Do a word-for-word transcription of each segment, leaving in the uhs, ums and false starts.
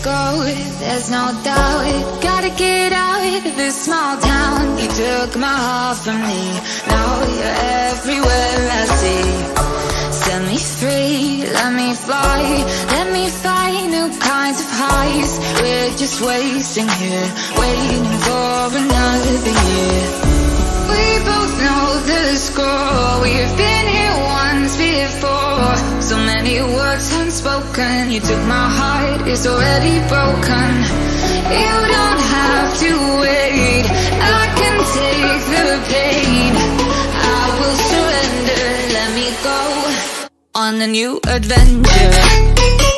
go, there's no doubt. Gotta get out of this small town. You took my heart from me, now you're everywhere I see. Set me free, let me fly, let me find new kinds of highs. We're just wasting here, waiting for another year. We both know the score, we've been here once before. So many words unspoken, you took my heart, it's already broken. You don't have to wait, I can take the pain. I will surrender, let me go on a new adventure.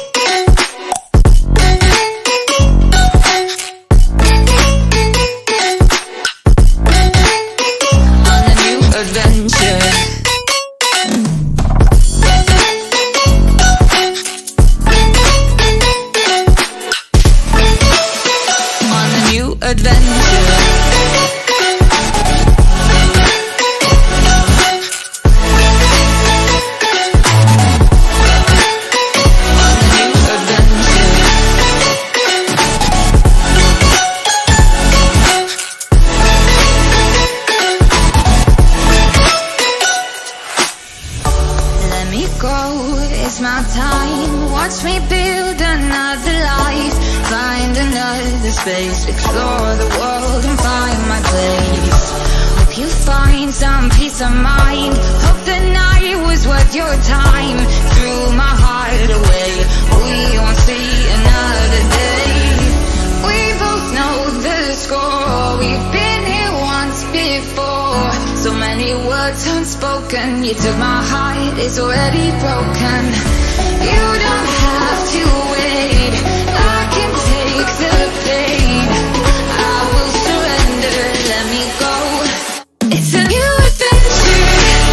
Explore the world and find my place. Hope you find some peace of mind. Hope the night was worth your time. Threw my heart away, we won't see another day. We both know the score, we've been here once before. So many words unspoken, you took my heart, it's already broken. You don't have to wait, I can take the pain. I will surrender, let me go. It's a new adventure.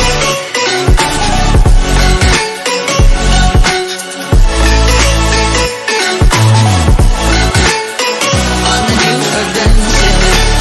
On a new adventure.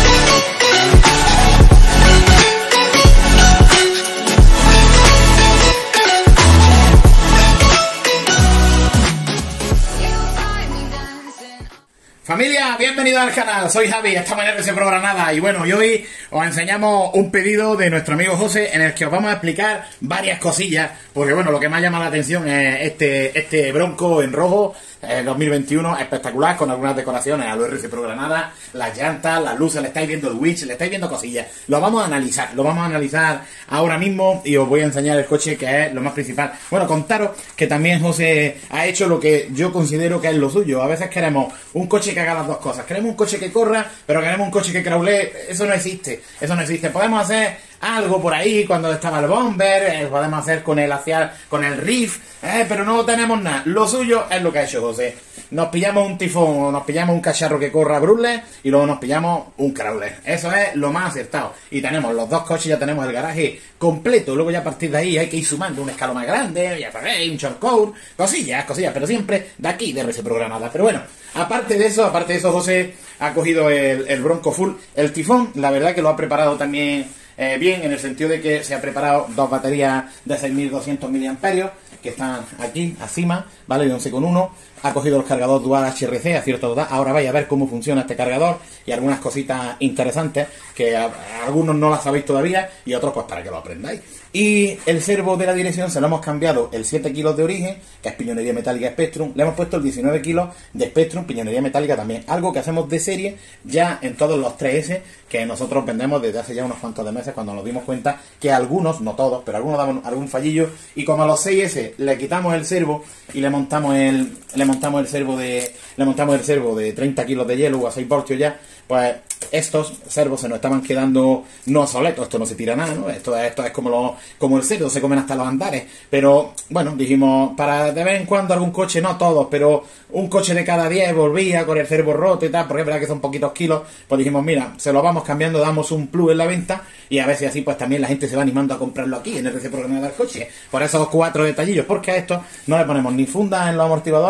Familia, bienvenidos al canal, soy Javi, estamos en R C Pro Granada y bueno, y hoy os enseñamos un pedido de nuestro amigo José en el que os vamos a explicar varias cosillas, porque bueno, lo que más llama la atención es este, este Bronco en rojo eh, dos mil veintiuno, espectacular, con algunas decoraciones a lo R C Pro Granada, las llantas, las luces, le estáis viendo el winch, le estáis viendo cosillas, lo vamos a analizar, lo vamos a analizar ahora mismo y os voy a enseñar el coche, que es lo más principal. Bueno, contaros que también José ha hecho lo que yo considero que es lo suyo. A veces queremos un coche que haga las dos cosas, queremos un coche que corra, pero queremos un coche que crawlee. Eso no existe, eso no existe. Podemos hacer algo por ahí cuando estaba el Bomber, eh, podemos hacer con el Aciar, con el Riff, eh, pero no tenemos nada. Lo suyo es lo que ha hecho José. Nos pillamos un tifón o nos pillamos un cacharro que corra brushless y luego nos pillamos un crawler. Eso es lo más acertado. Y tenemos los dos coches, ya tenemos el garaje completo. Luego ya a partir de ahí hay que ir sumando un escalón más grande, ya sabéis, un shortcode, cosillas, cosillas, pero siempre de aquí, de R C Pro Granada. Pero bueno, aparte de eso, aparte de eso, José ha cogido el, el Bronco Full. El tifón, la verdad que lo ha preparado también eh, bien, en el sentido de que se ha preparado dos baterías de seis mil doscientos miliamperios que están aquí, encima, ¿vale? De once coma uno. Ha cogido el cargador dual H R C a cierta edad. Ahora vais a ver cómo funciona este cargador y algunas cositas interesantes que a, a algunos no las sabéis todavía y a otros pues para que lo aprendáis. Y el servo de la dirección se lo hemos cambiado el siete kilos de origen, que es piñonería metálica Spectrum. Le hemos puesto el diecinueve kilos de Spectrum, piñonería metálica también. Algo que hacemos de serie ya en todos los tres S que nosotros vendemos desde hace ya unos cuantos de meses, cuando nos dimos cuenta que algunos, no todos, pero algunos daban algún fallillo. Y como a los seis S le quitamos el servo y le montamos el le montamos el servo de le montamos el servo de treinta kilos de hielo o a seis voltios ya, pues estos servos se nos estaban quedando no obsoletos. Esto no se tira nada, ¿no? Esto, esto es como, lo, como el cerdo, se comen hasta los andares. Pero bueno, dijimos, para de vez en cuando algún coche, no todos, pero un coche de cada diez volvía con el servo roto y tal, porque es verdad que son poquitos kilos. Pues dijimos, mira, se lo vamos cambiando, damos un plus en la venta y a ver si así pues también la gente se va animando a comprarlo aquí en el R C Pro Granada del coche. Por esos cuatro detallillos, porque a esto no le ponemos ni fundas en los amortiguadores,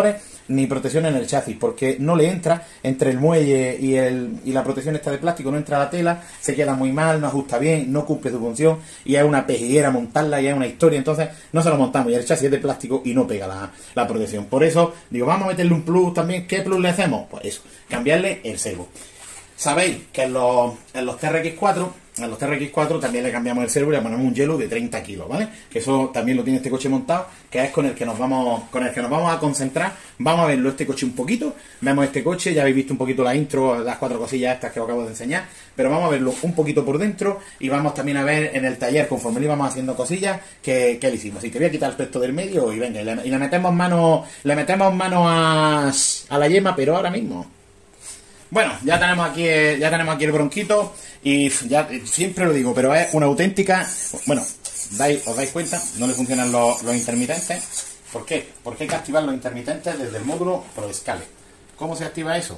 ni protección en el chasis, porque no le entra entre el muelle y, el, y la protección esta de plástico, no entra la tela, se queda muy mal, no ajusta bien, no cumple su función, y es una pejiguera montarla, y es una historia, entonces no se lo montamos, y el chasis es de plástico y no pega la, la protección. Por eso, digo, vamos a meterle un plus también. ¿Qué plus le hacemos? Pues eso, cambiarle el servo. Sabéis que en los, en los T R X cuatro, en los T R X cuatro también le cambiamos el servo y le ponemos un hielo de treinta kilos, ¿vale? Que eso también lo tiene este coche montado, que es con el que nos vamos, con el que nos vamos a concentrar. Vamos a verlo este coche un poquito, vemos este coche, ya habéis visto un poquito la intro, las cuatro cosillas estas que os acabo de enseñar, pero vamos a verlo un poquito por dentro y vamos también a ver en el taller, conforme le íbamos haciendo cosillas, que, que le hicimos. Así que voy a quitar el pesto del medio y venga, y le, y le metemos mano, le metemos mano a, a la yema, pero ahora mismo. Bueno, ya tenemos aquí ya tenemos aquí el bronquito y ya siempre lo digo, pero es una auténtica... Bueno, dais, os dais cuenta, no le funcionan los, los intermitentes. ¿Por qué? Porque hay que activar los intermitentes desde el módulo ProScale. ¿Cómo se activa eso?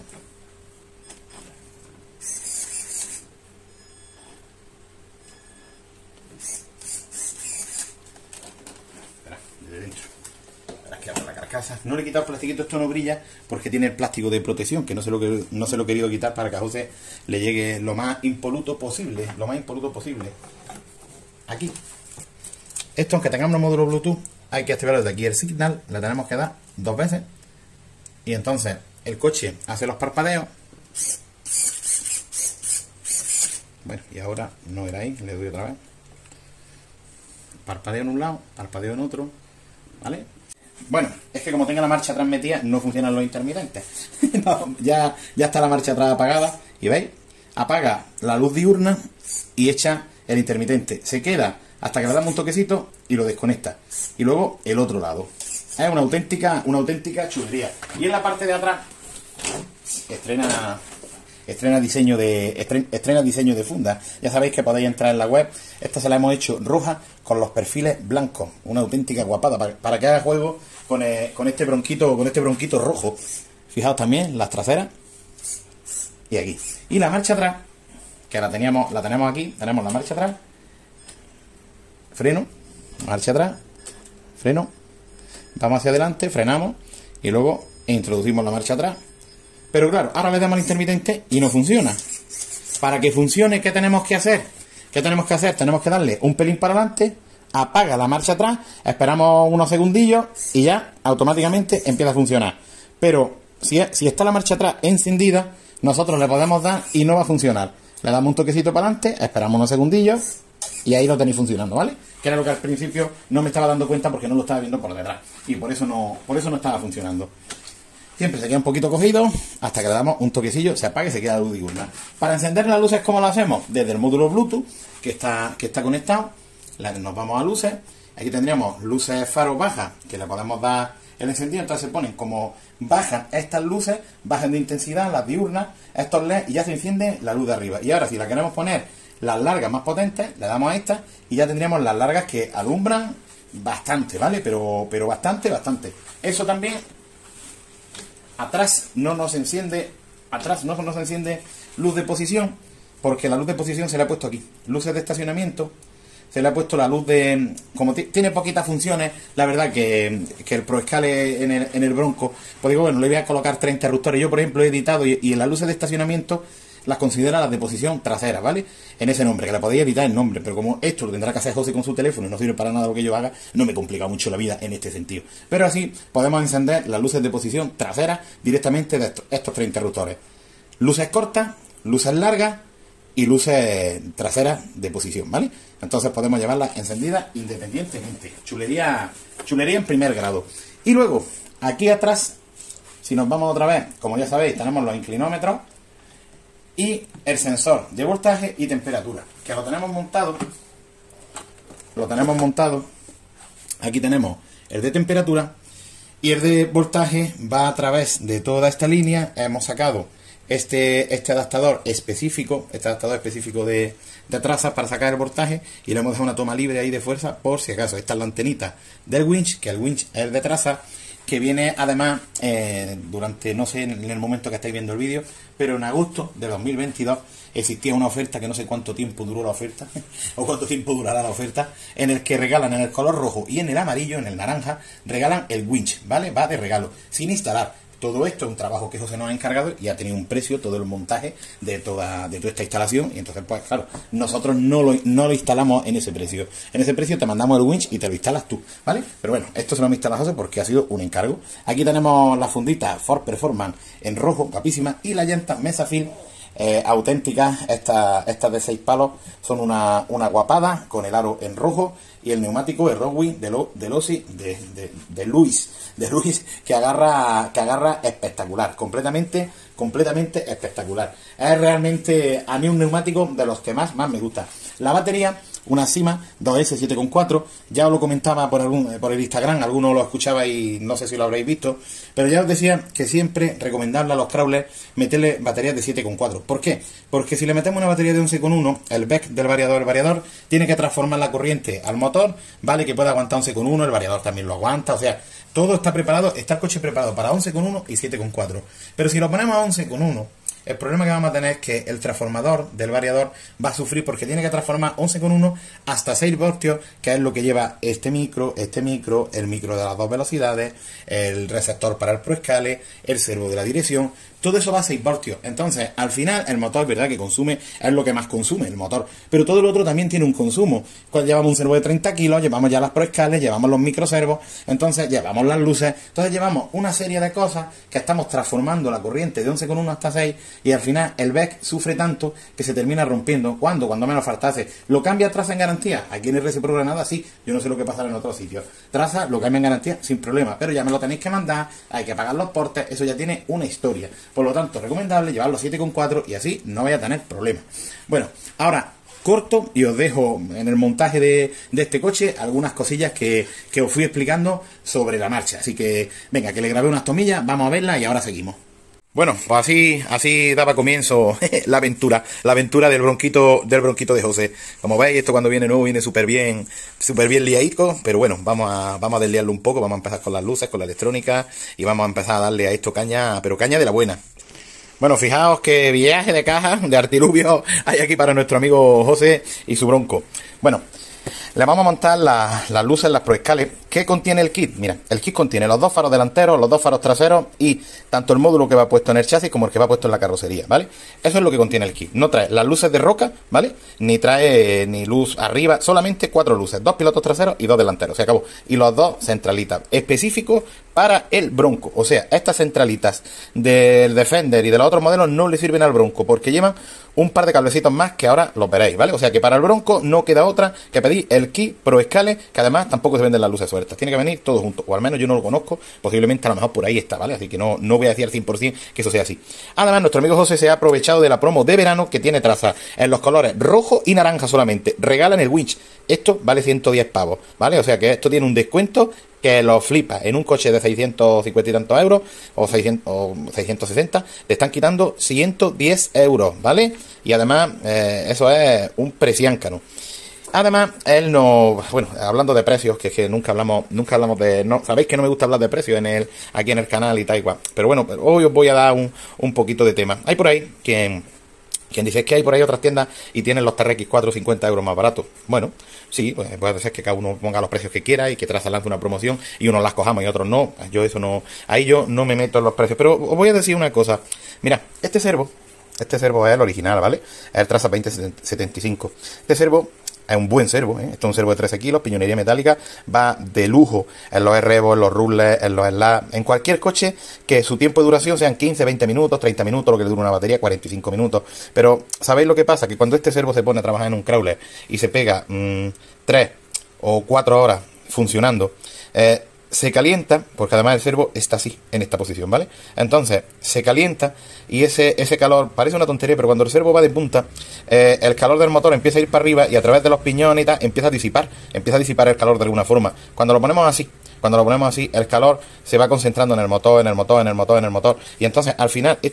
Espera, desde dentro. La carcasa. No le he quitado el plastiquito, esto no brilla porque tiene el plástico de protección, que no se lo que no se lo he querido quitar para que a José le llegue lo más impoluto posible, lo más impoluto posible. Aquí. Esto, aunque tengamos un módulo Bluetooth, hay que activarlo desde aquí. El signal le tenemos que dar dos veces y entonces el coche hace los parpadeos. Bueno, y ahora no era ahí, le doy otra vez. Parpadeo en un lado, parpadeo en otro, ¿vale? Bueno, es que como tenga la marcha atrás metida, no funcionan los intermitentes. No, ya, ya está la marcha atrás apagada. Y veis, apaga la luz diurna y echa el intermitente. Se queda hasta que le damos un toquecito y lo desconecta. Y luego el otro lado. Es una auténtica, una auténtica chulería. Y en la parte de atrás estrena... Estrena diseño de estrena, estrena diseño de funda. Ya sabéis que podéis entrar en la web. Esta se la hemos hecho roja con los perfiles blancos. Una auténtica guapada para, para que haga juego con, el, con este bronquito con este bronquito rojo. Fijaos también las traseras y aquí. Y la marcha atrás, que la teníamos la tenemos aquí. Tenemos la marcha atrás, freno, marcha atrás, freno, vamos hacia adelante, frenamos y luego introducimos la marcha atrás. Pero claro, ahora le damos el intermitente y no funciona. Para que funcione, ¿qué tenemos que hacer? ¿Qué tenemos que hacer? Tenemos que darle un pelín para adelante, apaga la marcha atrás, esperamos unos segundillos y ya automáticamente empieza a funcionar. Pero si, si está la marcha atrás encendida, nosotros le podemos dar y no va a funcionar. Le damos un toquecito para adelante, esperamos unos segundillos y ahí lo tenéis funcionando, ¿vale? Que era lo que al principio no me estaba dando cuenta porque no lo estaba viendo por detrás. Y por eso no, por eso no estaba funcionando. Siempre se queda un poquito cogido hasta que le damos un toquecillo, se apaga y se queda la luz diurna. Para encender las luces, ¿cómo lo hacemos? Desde el módulo Bluetooth que está, que está conectado, nos vamos a luces. Aquí tendríamos luces faro bajas, que le podemos dar el encendido, entonces se ponen como bajan estas luces, bajan de intensidad, las diurnas, estos L E D y ya se enciende la luz de arriba. Y ahora si la queremos poner las largas más potentes, le damos a estas y ya tendríamos las largas que alumbran bastante, ¿vale? Pero, pero bastante, bastante. Eso también... Atrás no nos enciende, atrás no nos enciende luz de posición, porque la luz de posición se le ha puesto aquí. Luces de estacionamiento, se le ha puesto la luz de... Como tiene poquitas funciones, la verdad que, que el ProScale en el, en el Bronco, pues digo, bueno, le voy a colocar tres interruptores. Yo, por ejemplo, he editado y, y en las luces de estacionamiento las considera las de posición trasera, ¿vale? En ese nombre, que la podéis editar el nombre, pero como esto lo tendrá que hacer José con su teléfono y no sirve para nada lo que yo haga, no me complica mucho la vida en este sentido. Pero así podemos encender las luces de posición trasera directamente de estos, estos tres interruptores. Luces cortas, luces largas y luces traseras de posición, ¿vale? Entonces podemos llevarlas encendidas independientemente. Chulería, chulería en primer grado. Y luego, aquí atrás, si nos vamos otra vez, como ya sabéis, tenemos los inclinómetros y el sensor de voltaje y temperatura, que lo tenemos montado lo tenemos montado aquí tenemos el de temperatura y el de voltaje va a través de toda esta línea. Hemos sacado este, este adaptador específico este adaptador específico de, de trazas para sacar el voltaje y le hemos dejado una toma libre ahí de fuerza por si acaso. Esta es la antenita del winch, que el winch es de traza, que viene además eh, durante, no sé en el momento que estáis viendo el vídeo, pero en agosto de dos mil veintidós existía una oferta, que no sé cuánto tiempo duró la oferta, o cuánto tiempo durará la oferta, en el que regalan en el color rojo y en el amarillo, en el naranja, regalan el winch, ¿vale? Va de regalo, sin instalar. Todo esto es un trabajo que José nos ha encargado y ha tenido un precio todo el montaje de toda, de toda esta instalación. Y entonces, pues claro, nosotros no lo, no lo instalamos en ese precio. En ese precio te mandamos el winch y te lo instalas tú, ¿vale? Pero bueno, esto se lo hemos instalado a José porque ha sido un encargo. Aquí tenemos la fundita Ford Performance en rojo, capísima, y las llantas Mesafil eh, auténticas. Estas estas de seis palos son una, una guapada con el aro en rojo y el neumático de Rowing de, lo, de Losi de, de, de Luis. de Luis que agarra que agarra espectacular, completamente completamente espectacular. Es realmente a mí un neumático de los que más más me gusta. La batería, una Sima dos S siete coma cuatro, ya os lo comentaba por algún por el Instagram, algunos lo escuchaba y no sé si lo habréis visto, pero ya os decía que siempre recomendable a los crawlers meterle baterías de siete coma cuatro. ¿Por qué? Porque si le metemos una batería de once coma uno, el B E C del variador, el variador tiene que transformar la corriente al motor, vale, que puede aguantar once coma uno, el variador también lo aguanta, o sea, todo está preparado, está el coche preparado para once coma uno y siete coma cuatro. Pero si lo ponemos a once coma uno, el problema que vamos a tener es que el transformador del variador va a sufrir porque tiene que transformar once coma uno hasta seis voltios, que es lo que lleva este micro, este micro, el micro de las dos velocidades, el receptor para el proescale, el servo de la dirección. Todo eso va a seis voltios. Entonces, al final, el motor es verdad que consume, es lo que más consume el motor. Pero todo lo otro también tiene un consumo. Cuando llevamos un servo de treinta kilos, llevamos ya las proescales, llevamos los microservos, entonces llevamos las luces. Entonces llevamos una serie de cosas que estamos transformando la corriente de once coma uno hasta seis y al final el B E C sufre tanto que se termina rompiendo. ¿Cuándo? Cuando menos faltase. ¿Lo cambia Traza en garantía? Aquí en R S Pro Granada sí. Yo no sé lo que pasará en otros sitios. Traza lo cambia en garantía sin problema, pero ya me lo tenéis que mandar, hay que pagar los portes, eso ya tiene una historia. Por lo tanto, recomendable llevarlo siete coma cuatro y así no vaya a tener problemas. Bueno, ahora corto y os dejo en el montaje de, de este coche algunas cosillas que, que os fui explicando sobre la marcha. Así que, venga, que le grabé unas tomillas, vamos a verlas y ahora seguimos. Bueno, pues así, así daba comienzo la aventura, la aventura del bronquito, del bronquito de José. Como veis, esto cuando viene nuevo viene súper bien, súper bien liadico, pero bueno, vamos a, vamos a desliarlo un poco, vamos a empezar con las luces, con la electrónica, y vamos a empezar a darle a esto caña, pero caña de la buena. Bueno, fijaos qué viaje de caja, de artilugio hay aquí para nuestro amigo José y su bronco. Bueno, le vamos a montar la, las luces, las proescales. ¿Qué contiene el kit? Mira, el kit contiene los dos faros delanteros, los dos faros traseros y tanto el módulo que va puesto en el chasis como el que va puesto en la carrocería, ¿vale? Eso es lo que contiene el kit. No trae las luces de roca, ¿vale? Ni trae eh, ni luz arriba, solamente cuatro luces, dos pilotos traseros y dos delanteros, se acabó. Y los dos centralitas específicos para el Bronco. O sea, estas centralitas del Defender y de los otros modelos no le sirven al Bronco porque llevan un par de cablecitos más que ahora los veréis, ¿vale? O sea que para el Bronco no queda otra que pedir el kit ProScale, que además tampoco se venden las luces sueltas. Tiene que venir todo junto, o al menos yo no lo conozco, posiblemente a lo mejor por ahí está, ¿vale? Así que no, no voy a decir al cien por cien que eso sea así. Además, nuestro amigo José se ha aprovechado de la promo de verano que tiene traza en los colores rojo y naranja solamente. Regalan el winch. Esto vale ciento diez pavos, ¿vale? O sea que esto tiene un descuento que lo flipa. En un coche de seiscientos cincuenta y tantos euros o, seiscientos, o seiscientos sesenta le están quitando ciento diez euros, ¿vale? Y además eh, eso es un preciáncano. Además, él no, bueno, hablando de precios, que es que nunca hablamos, nunca hablamos de, no, sabéis que no me gusta hablar de precios en el, aquí en el canal y tal igual, pero bueno, hoy os voy a dar un, un poquito de tema. Hay por ahí quien, quien dice que hay por ahí otras tiendas y tienen los T R X cuatro cincuenta euros más baratos. Bueno, sí, pues puede ser que cada uno ponga los precios que quiera y que Traza lance una promoción y unos las cojamos y otros no. Yo eso no, ahí yo no me meto en los precios, pero os voy a decir una cosa. Mira, este servo, este servo es el original, ¿vale? Es el Traza veinte setenta y cinco. Este servo es un buen servo, ¿eh? Esto es un servo de trece kilos, piñonería metálica, va de lujo en los R-Evo, en los rules, en los slabs, en cualquier coche que su tiempo de duración sean quince, veinte minutos, treinta minutos, lo que le dura una batería, cuarenta y cinco minutos. Pero, ¿sabéis lo que pasa? Que cuando este servo se pone a trabajar en un crawler y se pega mmm, tres o cuatro horas funcionando, eh, se calienta, porque además el servo está así, en esta posición, ¿vale? Entonces, se calienta y ese, ese calor, parece una tontería, pero cuando el servo va de punta, eh, el calor del motor empieza a ir para arriba y a través de los piñones y tal, empieza a disipar, empieza a disipar el calor de alguna forma. Cuando lo ponemos así, cuando lo ponemos así, el calor se va concentrando en el motor, en el motor, en el motor, en el motor, y entonces, al final, esto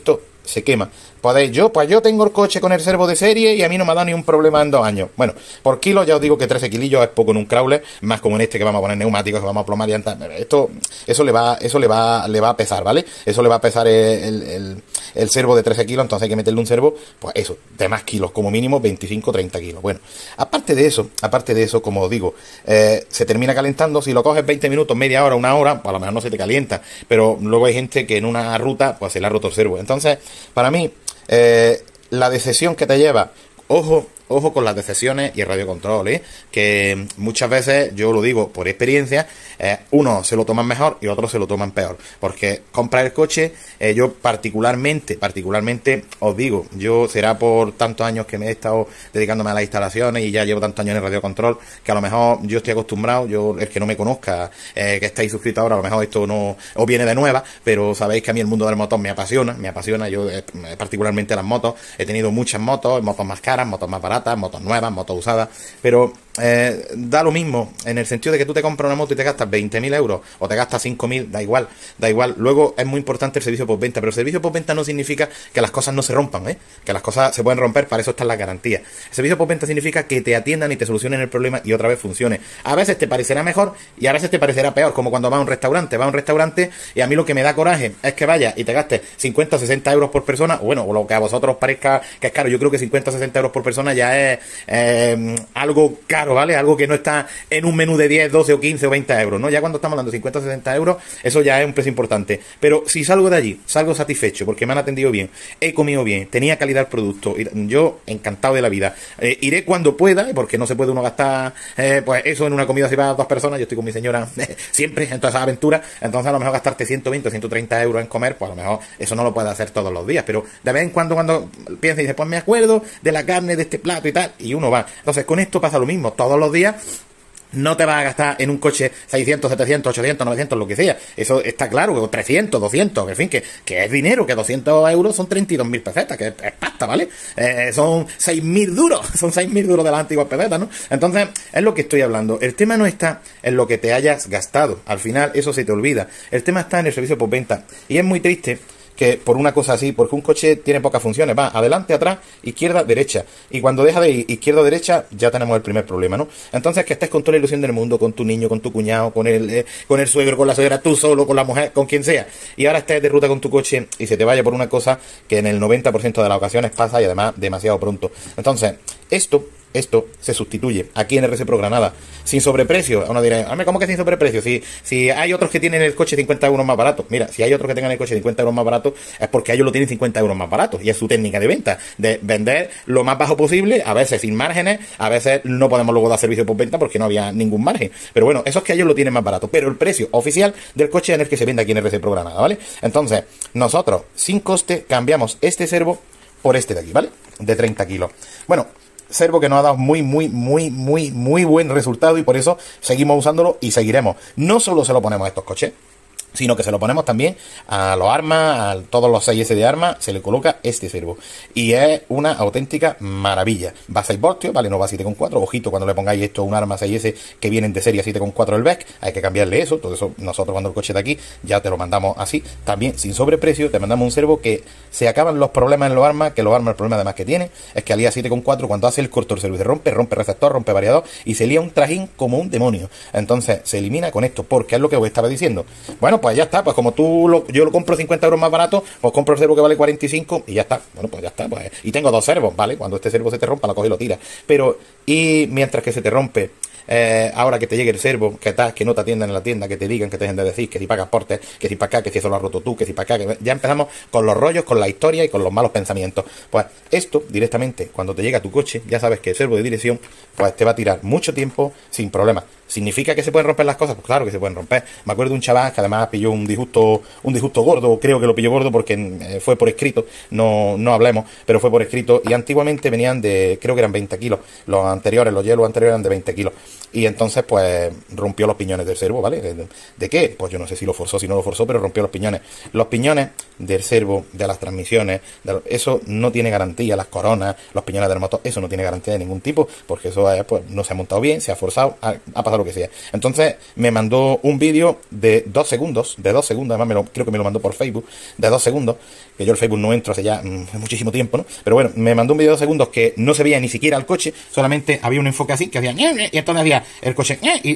se quema. Podéis, yo, pues yo tengo el coche con el servo de serie y a mí no me ha dado ni un problema en dos años. Bueno, por kilo ya os digo que trece kilillos es poco en un crawler, más como en este que vamos a poner neumáticos, que vamos a plomar y antes. Esto, eso le va, eso le va, le va a pesar, ¿vale? Eso le va a pesar el, el, el servo de trece kilos, entonces hay que meterle un servo, pues eso, de más kilos, como mínimo veinticinco o treinta kilos. Bueno, aparte de eso, aparte de eso, como os digo, eh, se termina calentando. Si lo coges veinte minutos, media hora, una hora, pues a lo mejor no se te calienta, pero luego hay gente que en una ruta, pues se le ha roto el servo. Entonces, para mí, eh, la decisión que te lleva, ojo, ojo con las decisiones y el radiocontrol, ¿eh? Que muchas veces, yo lo digo por experiencia, eh, unos se lo toman mejor y otros se lo toman peor, porque comprar el coche, eh, yo particularmente, particularmente os digo, yo será por tantos años que me he estado dedicándome a las instalaciones y ya llevo tantos años en el radiocontrol, que a lo mejor yo estoy acostumbrado, yo el que no me conozca, eh, que estáis suscritos ahora, a lo mejor esto no os viene de nueva, pero sabéis que a mí el mundo del motor me apasiona, me apasiona, yo eh, particularmente las motos, he tenido muchas motos, motos más caras, motos más baratas, motos nuevas, motos usadas, pero eh, da lo mismo en el sentido de que tú te compras una moto y te gastas veinte mil euros o te gastas cinco mil, da igual, da igual. Luego es muy importante el servicio postventa, pero el servicio postventa no significa que las cosas no se rompan, ¿eh? Que las cosas se pueden romper, para eso están las garantías. El servicio postventa significa que te atiendan y te solucionen el problema y otra vez funcione. A veces te parecerá mejor y a veces te parecerá peor, como cuando vas a un restaurante, vas a un restaurante y a mí lo que me da coraje es que vayas y te gastes cincuenta o sesenta euros por persona, o bueno, o lo que a vosotros os parezca que es caro. Yo creo que cincuenta o sesenta euros por persona ya es eh, algo caro, ¿vale? Algo que no está en un menú de diez, doce o quince o veinte euros, ¿no? Ya cuando estamos hablando de cincuenta o sesenta euros, eso ya es un precio importante. Pero si salgo de allí, salgo satisfecho porque me han atendido bien, he comido bien, tenía calidad el producto, yo encantado de la vida. Eh, iré cuando pueda, porque no se puede uno gastar eh, pues eso en una comida si va a dos personas. Yo estoy con mi señora siempre en todas esas aventuras, entonces a lo mejor gastarte ciento veinte o ciento treinta euros en comer, pues a lo mejor eso no lo puedes hacer todos los días, pero de vez en cuando cuando piensa y dice, pues me acuerdo de la carne de este plato y tal, y uno va. Entonces con esto pasa lo mismo, todos los días no te vas a gastar en un coche seiscientos, setecientos, ochocientos, novecientos, lo que sea. Eso está claro, que trescientos, doscientos, en fin, que, que es dinero, que doscientos euros son treinta y dos mil pesetas, que es, es pasta, ¿vale? Eh, son seis mil duros, son seis mil duros de las antiguas pesetas, ¿no? Entonces, es lo que estoy hablando. El tema no está en lo que te hayas gastado. Al final, eso se te olvida. El tema está en el servicio postventa. Y es muy triste que por una cosa así, porque un coche tiene pocas funciones, va adelante, atrás, izquierda, derecha, y cuando deja de ir izquierda o derecha, ya tenemos el primer problema, ¿no? Entonces, que estés con toda la ilusión del mundo, con tu niño, con tu cuñado, con el, eh, con el suegro, con la suegra, tú solo, con la mujer, con quien sea, y ahora estés de ruta con tu coche y se te vaya por una cosa que en el noventa por ciento de las ocasiones pasa, y además demasiado pronto. Entonces, esto Esto se sustituye aquí en R C Pro Granada sin sobreprecio. Uno dirá, hombre, ¿cómo que sin sobreprecio? Si, si hay otros que tienen el coche cincuenta euros más barato. Mira, si hay otros que tengan el coche cincuenta euros más barato, es porque ellos lo tienen cincuenta euros más barato. Y es su técnica de venta, de vender lo más bajo posible, a veces sin márgenes, a veces no podemos luego dar servicio por venta porque no había ningún margen. Pero bueno, eso es que ellos lo tienen más barato. Pero el precio oficial del coche es el que se vende aquí en R C Pro Granada, ¿vale? Entonces, nosotros, sin coste, cambiamos este servo por este de aquí, ¿vale? De treinta kilos. Bueno, servo que nos ha dado muy, muy, muy, muy, muy buen resultado y por eso seguimos usándolo y seguiremos. No solo se lo ponemos a estos coches, sino que se lo ponemos también a los armas, a todos los seis ese de armas, se le coloca este servo. Y es una auténtica maravilla. Va a seis voltios, vale, no va a siete coma cuatro. Ojito cuando le pongáis esto a un arma seis ese que vienen de serie a siete coma cuatro del B E C, hay que cambiarle eso. Todo eso nosotros cuando el coche de aquí ya te lo mandamos así. También sin sobreprecio, te mandamos un servo que se acaban los problemas en los armas, que los armas el problema además que tiene es que al día siete coma cuatro cuando hace el corto el servo se rompe, rompe receptor, rompe variador y se lía un trajín como un demonio. Entonces se elimina con esto, porque es lo que os estaba diciendo. Bueno, pues ya está, pues como tú lo, yo lo compro cincuenta euros más barato, pues compro el servo que vale cuarenta y cinco y ya está. Bueno, pues ya está, pues, y tengo dos servos, ¿vale? Cuando este servo se te rompa, lo coges y lo tiras. Pero, y mientras que se te rompe, eh, ahora que te llegue el servo, que, ta, que no te atiendan en la tienda, que te digan, que te dejen de decir, que si pagas portes, que si para acá, que si eso lo has roto tú, que si para acá, que ya empezamos con los rollos, con la historia y con los malos pensamientos. Pues esto, directamente, cuando te llega a tu coche, ya sabes que el servo de dirección, pues te va a tirar mucho tiempo sin problema. ¿Significa que se pueden romper las cosas? Pues claro que se pueden romper. Me acuerdo de un chaval que además pilló un disgusto, un disgusto gordo, creo que lo pilló gordo porque eh, fue por escrito, no, no hablemos, pero fue por escrito, y antiguamente venían de, creo que eran veinte kilos, los anteriores, los hielos anteriores eran de veinte kilos, y entonces pues rompió los piñones del servo, ¿vale? ¿De, de qué? Pues yo no sé si lo forzó, si no lo forzó, pero rompió los piñones. Los piñones del servo, de las transmisiones, de, eso no tiene garantía, las coronas, los piñones del motor, eso no tiene garantía de ningún tipo, porque eso es, pues no se ha montado bien, se ha forzado, ha, ha pasado lo que sea. Entonces me mandó un vídeo de dos segundos, de dos segundos, además me lo, creo que me lo mandó por Facebook, de dos segundos, que yo el Facebook no entro hace ya mmm, muchísimo tiempo, ¿no? Pero bueno, me mandó un vídeo de dos segundos que no se veía ni siquiera el coche, solamente había un enfoque así, que hacía, y entonces había el coche, y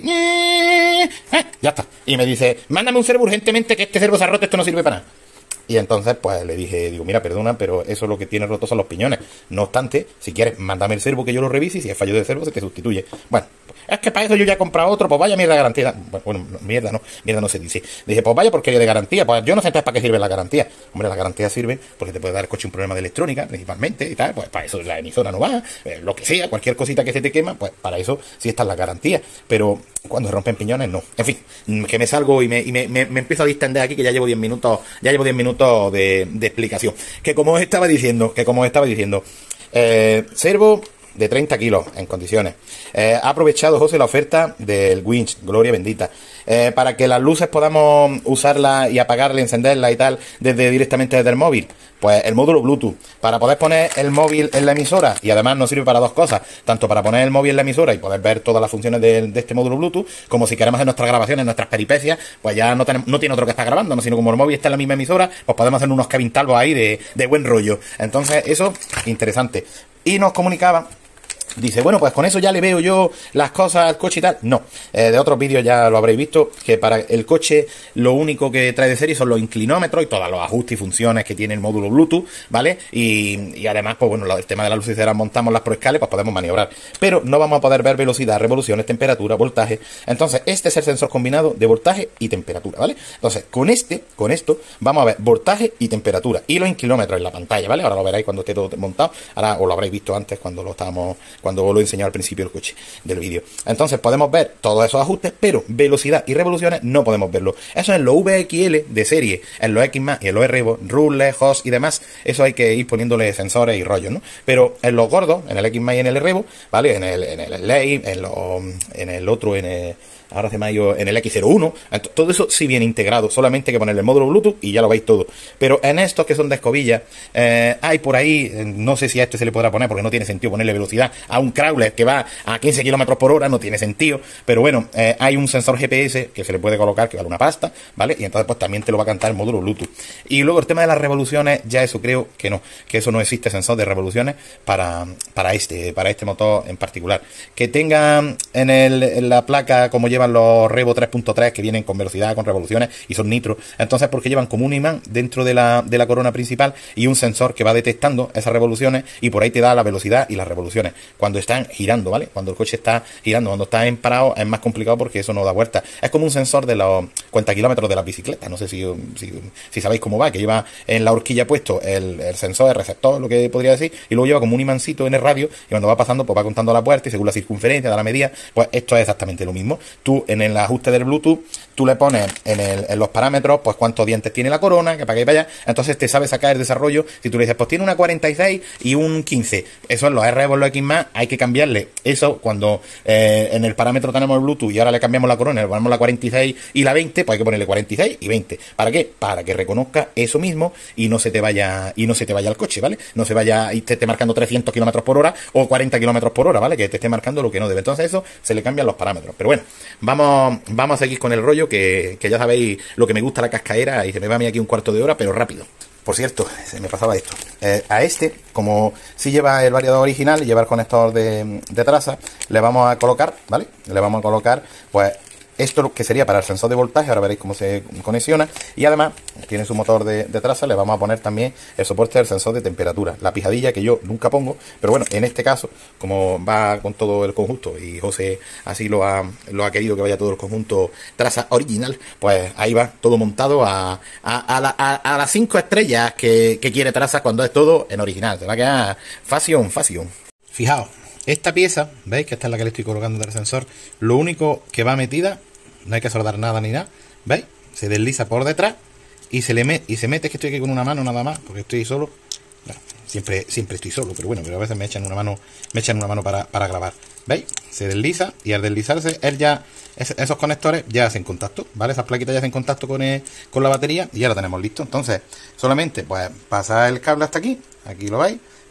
ya está. Y me dice, mándame un servo urgentemente, que este servo se ha roto, esto no sirve para nada. Y entonces, pues le dije, digo, mira, perdona, pero eso lo que tiene roto son los piñones. No obstante, si quieres, mándame el servo que yo lo revise y si es fallo de servo se te sustituye. Bueno, es que para eso yo ya he comprado otro, pues vaya mierda de garantía. Bueno, bueno, mierda no, mierda no se dice. Dije, pues vaya porquería de garantía, pues yo no sé entonces para qué sirve la garantía. Hombre, la garantía sirve porque te puede dar el coche un problema de electrónica, principalmente, y tal, pues para eso la emisora no va, eh, lo que sea, cualquier cosita que se te quema, pues para eso sí está la garantía. Pero cuando se rompen piñones, no. En fin, que me salgo y me, y me, me, me empiezo a distender aquí, que ya llevo diez minutos, ya llevo diez minutos de, de explicación. Que como os estaba diciendo, que como os estaba diciendo, eh, servo de treinta kilos en condiciones. Eh, ha aprovechado José la oferta del winch, gloria bendita, eh, para que las luces podamos usarlas y apagarla, encenderla y tal, desde directamente desde el móvil. Pues el módulo Bluetooth, para poder poner el móvil en la emisora, y además nos sirve para dos cosas, tanto para poner el móvil en la emisora y poder ver todas las funciones de, de este módulo Bluetooth, como si queremos hacer nuestras grabaciones, nuestras peripecias, pues ya no, tenemos, no tiene otro que estar grabando, ¿no? Sino como el móvil está en la misma emisora, pues podemos hacer unos cabintalbos ahí de, de buen rollo. Entonces eso, interesante. Y nos comunicaba, dice, bueno, pues con eso ya le veo yo las cosas al coche y tal. No, eh, de otros vídeos ya lo habréis visto, que para el coche lo único que trae de serie son los inclinómetros y todos los ajustes y funciones que tiene el módulo Bluetooth, ¿vale? Y, y además, pues bueno, el tema de las luces, montamos las proescales, pues podemos maniobrar. Pero no vamos a poder ver velocidad, revoluciones, temperatura, voltaje. Entonces, este es el sensor combinado de voltaje y temperatura, ¿vale? Entonces, con este, con esto, vamos a ver voltaje y temperatura y los inclinómetros en la pantalla, ¿vale? Ahora lo veréis cuando esté todo montado. Ahora, o lo habréis visto antes cuando lo estábamos... cuando lo he enseñado al principio del coche, del vídeo. Entonces podemos ver todos esos ajustes, pero velocidad y revoluciones no podemos verlo. Eso en los V X L de serie, en los X más y en los R, Rule, Host y demás, eso hay que ir poniéndole sensores y rollos, ¿no? Pero en los gordos, en el X más y en el R, ¿vale? En el, en el Slave, en, lo, en el otro, en el... ahora se me ha ido en el X cero uno, todo eso sí viene integrado, solamente hay que ponerle el módulo Bluetooth y ya lo veis todo. Pero en estos que son de escobilla, eh, hay por ahí, no sé si a este se le podrá poner porque no tiene sentido ponerle velocidad a un crawler que va a quince kilómetros por hora, no tiene sentido, pero bueno, eh, hay un sensor G P S que se le puede colocar que vale una pasta, ¿vale? Y entonces pues también te lo va a cantar el módulo Bluetooth. Y luego el tema de las revoluciones, ya eso creo que no, que eso no existe sensor de revoluciones para, para este, para este motor en particular. Que tenga en, el, en la placa como llevan los Revo tres punto tres que vienen con velocidad, con revoluciones y son nitro. Entonces, porque llevan como un imán dentro de la, de la corona principal y un sensor que va detectando esas revoluciones y por ahí te da la velocidad y las revoluciones cuando están girando, ¿vale? Cuando el coche está girando, cuando está en parado es más complicado porque eso no da vuelta. Es como un sensor de los cuenta kilómetros de las bicicletas. No sé si, si, si sabéis cómo va, que lleva en la horquilla puesto el, el sensor, el receptor, lo que podría decir, y luego lleva como un imancito en el radio y cuando va pasando pues va contando la puerta y según la circunferencia, da la medida, pues esto es exactamente lo mismo. Tú en el ajuste del Bluetooth, tú le pones en, el, en los parámetros, pues cuántos dientes tiene la corona, que para que vaya, entonces te sabe sacar el desarrollo. Si tú le dices, pues tiene una cuarenta y seis y un quince, eso en los R, en los X más, hay que cambiarle eso cuando eh, en el parámetro tenemos el Bluetooth y ahora le cambiamos la corona, le ponemos la cuarenta y seis y la veinte, pues hay que ponerle cuarenta y seis y veinte. ¿Para qué? Para que reconozca eso mismo y no se te vaya y no se te vaya el coche, ¿vale? No se vaya y te esté marcando trescientos kilómetros por hora o cuarenta kilómetros por hora, ¿vale? Que te esté marcando lo que no debe. Entonces eso se le cambian los parámetros. Pero bueno, vamos, vamos a seguir con el rollo, que, que ya sabéis lo que me gusta la cascaera y se me va a mí aquí un cuarto de hora, pero rápido. Por cierto, se me pasaba esto. Eh, a este, como si lleva el variador original y lleva el conector de, de traza, le vamos a colocar, ¿vale? Le vamos a colocar, pues, esto que sería para el sensor de voltaje, ahora veréis cómo se conexiona, y además tiene su motor de, de traza, le vamos a poner también el soporte del sensor de temperatura, la pijadilla que yo nunca pongo, pero bueno, en este caso, como va con todo el conjunto, y José así lo ha, lo ha querido que vaya todo el conjunto traza original, pues ahí va todo montado a, a, a, la, a, a las cinco estrellas que, que quiere traza cuando es todo en original, se va a quedar fashion, fashion. Fijaos, esta pieza, ¿veis? Que esta es la que le estoy colocando del sensor. Lo único que va metida, no hay que soldar nada ni nada, ¿veis? Se desliza por detrás y se le mete, y se mete, es que estoy aquí con una mano nada más, porque estoy solo. Bueno, siempre, siempre estoy solo, pero bueno, pero a veces me echan una mano, me echan una mano para, para grabar. ¿Veis? Se desliza y al deslizarse, él ya, esos conectores ya hacen contacto, ¿vale? Esas plaquitas ya hacen contacto con, el, con la batería y ya lo tenemos listo. Entonces, solamente pues pasar el cable hasta aquí, aquí lo veis.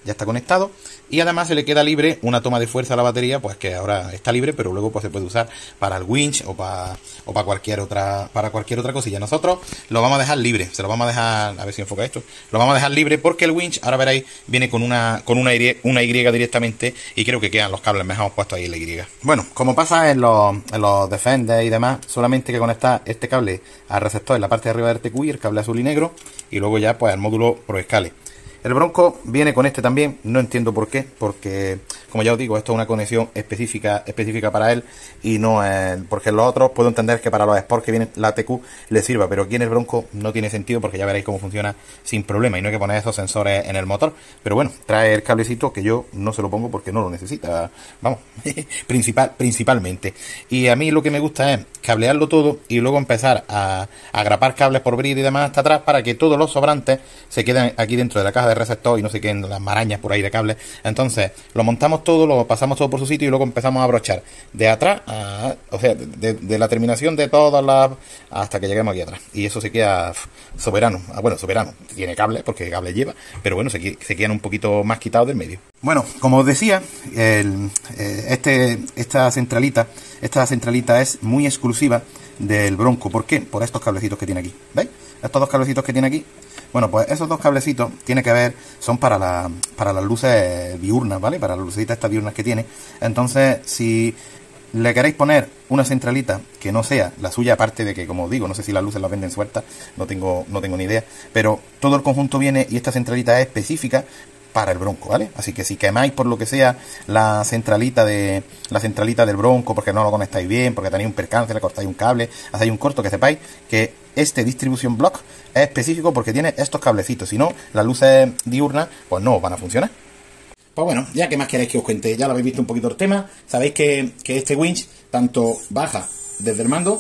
ya está conectado. Y además se le queda libre una toma de fuerza a la batería, pues que ahora está libre, pero luego pues se puede usar para el winch o para o para cualquier otra para cualquier otra cosilla. Nosotros lo vamos a dejar libre, se lo vamos a dejar, a ver si enfoca esto, lo vamos a dejar libre porque el winch, ahora veréis, viene con una con una Y, una Y directamente, y creo que quedan los cables mejor puestos ahí en la Y. Bueno, como pasa en los, en los Defender y demás, solamente hay que conectar este cable al receptor en la parte de arriba del T Q I, el cable azul y negro, y luego ya pues el módulo ProScale. El Bronco viene con este también, no entiendo por qué, porque como ya os digo, esto es una conexión específica específica para él y no es, porque en los otros puedo entender que para los Sport que viene la T Q le sirva, pero aquí en el Bronco no tiene sentido porque ya veréis cómo funciona sin problema y no hay que poner esos sensores en el motor. Pero bueno, trae el cablecito que yo no se lo pongo porque no lo necesita, vamos, principal, principalmente. Y a mí lo que me gusta es cablearlo todo y luego empezar a, a grapar cables por bridge y demás hasta atrás para que todos los sobrantes se queden aquí dentro de la caja de receptor y no se queden las marañas por ahí de cables. Entonces lo montamos todo, lo pasamos todo por su sitio y luego empezamos a abrochar de atrás a, o sea, de, de la terminación de todas las hasta que lleguemos aquí atrás, y eso se queda soberano. Bueno, soberano, tiene cable porque cable lleva, pero bueno, se, se quedan un poquito más quitados del medio. Bueno, como os decía, el, este, esta centralita esta centralita es muy exclusiva del Bronco. ¿Por qué? Por estos cablecitos que tiene aquí, ¿veis? Estos dos cablecitos que tiene aquí. Bueno, pues esos dos cablecitos tiene que ver, son para la, para las luces diurnas, ¿vale? Para las lucecitas estas diurnas que tiene. Entonces, si le queréis poner una centralita que no sea la suya, aparte de que, como os digo, no sé si las luces las venden sueltas, no tengo, no tengo ni idea, pero todo el conjunto viene y esta centralita es específica para el Bronco, ¿vale? Así que si quemáis por lo que sea la centralita de la centralita del Bronco porque no lo conectáis bien, porque tenéis un percance, le cortáis un cable, hacéis un corto, que sepáis que este Distribution Block es específico porque tiene estos cablecitos. Si no, las luces diurnas pues no van a funcionar. Pues bueno, ya que más queréis que os cuente, ya lo habéis visto un poquito el tema. Sabéis que, que este winch tanto baja desde el mando,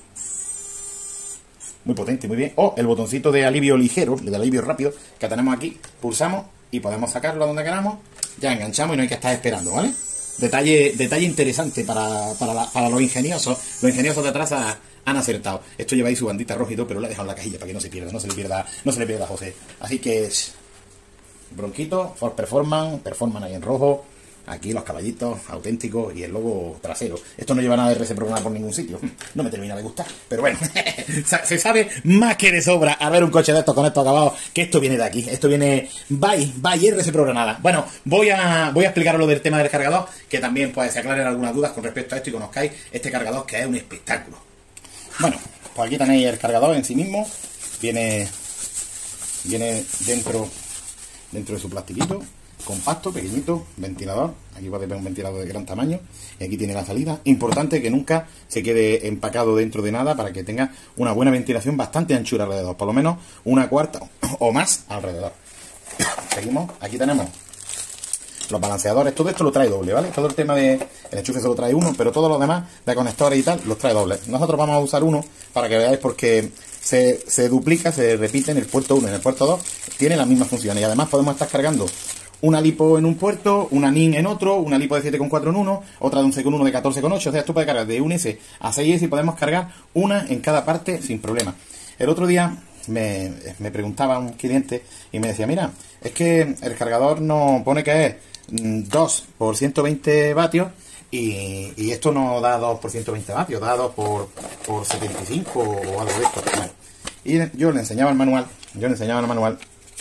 muy potente, muy bien, o el botoncito de alivio ligero, de alivio rápido que tenemos aquí, pulsamos y podemos sacarlo a donde queramos, ya enganchamos y no hay que estar esperando, ¿vale? Detalle, detalle interesante para, para, la, para los ingeniosos, los ingeniosos de atrás a, han acertado. Esto lleva ahí su bandita roja y todo, pero le he dejado en la cajilla para que no se pierda, no se le pierda, no se le pierda a José. Así que Bronquito, Ford Performance, Performance ahí en rojo, aquí los caballitos auténticos y el logo trasero. Esto no lleva nada de R C programado por ningún sitio, no me termina de gustar, pero bueno, se sabe más que de sobra a ver un coche de estos con estos acabados, que esto viene de aquí, esto viene by, by R C programada. Bueno, voy a, voy a explicaros lo del tema del cargador, que también pues se aclaren algunas dudas con respecto a esto y conozcáis este cargador, que es un espectáculo. Bueno, pues aquí tenéis el cargador en sí mismo, viene, viene dentro, dentro de su plastiquito, compacto, pequeñito, ventilador. Aquí podéis ver un ventilador de gran tamaño. Y aquí tiene la salida. Importante que nunca se quede empacado dentro de nada para que tenga una buena ventilación, bastante anchura alrededor, por lo menos una cuarta o más alrededor. Seguimos. Aquí tenemos los balanceadores. Todo esto lo trae doble, ¿vale? Todo el tema de el enchufe se lo trae uno, pero todos los demás de conectores y tal los trae doble. Nosotros vamos a usar uno para que veáis, porque se, se duplica, se repite en el puerto uno y en el puerto dos. Tiene las mismas funciones y además podemos estar cargando una lipo en un puerto, una N I N en otro, una lipo de siete coma cuatro en uno, otra de once coma uno, de catorce coma ocho. O sea, tú puedes cargar de un S a seis S y podemos cargar una en cada parte sin problema. El otro día me, me preguntaba un cliente y me decía, mira, es que el cargador nos pone que es dos por ciento veinte vatios y, y esto no da dos por ciento veinte vatios, da dos por, por setenta y cinco o algo de esto. Bueno, y yo le enseñaba el manual, yo le enseñaba el manual